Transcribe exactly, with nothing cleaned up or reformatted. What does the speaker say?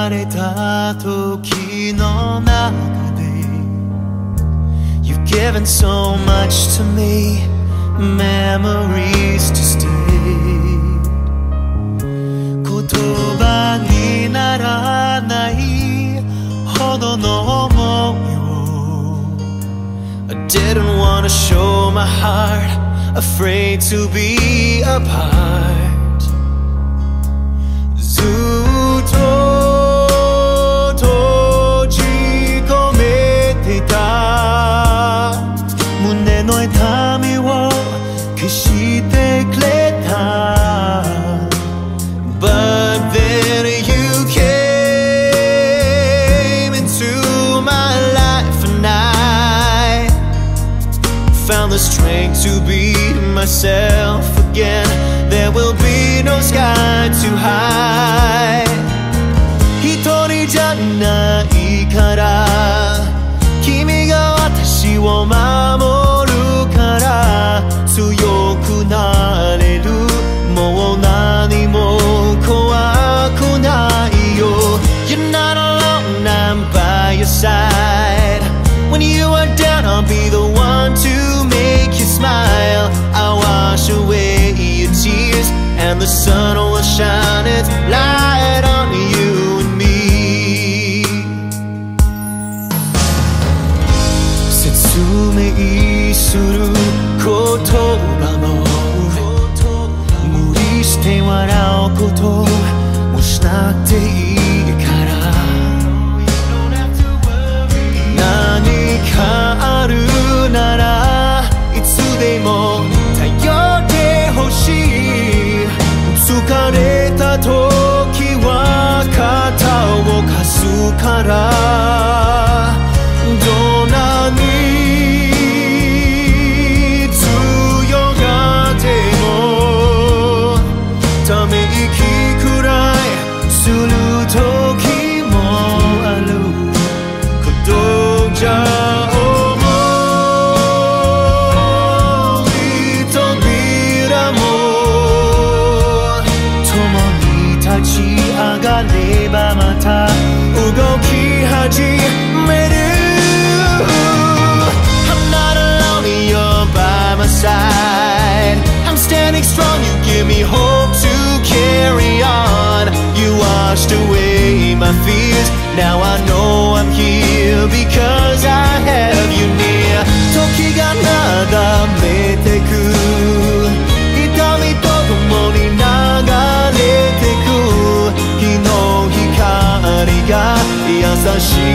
れた時の中で You've given so much to me, memories to stay 言葉にならないほどの想いを I didn't want to show my heart, afraid to be apart ずっと閉じ込めてた胸の痛みを消してくれた But then you came into my life and I found the strength to be myself again There will be no sky too high 一人じゃないから君が私を守るから強くなれるもう何も怖くないよ You're not alone, I'm by your side When you are down, I'll be the one to make you smile I'll wash away your tears And the sun will shine its light on you and me 説明する言葉も無理して笑うこともしなくていいから何かあるならいつでも頼ってほしい疲れた時は肩を貸すからどんなに強がってもため息くらいする時もあることじゃ上がればまた動き始める I'm not alone, you're by my side I'm standing strong, you give me hope to carry on You washed away my fears Now I know I'm here because I have you near 時がなだめてく痛みと共に流れてく日の光が優し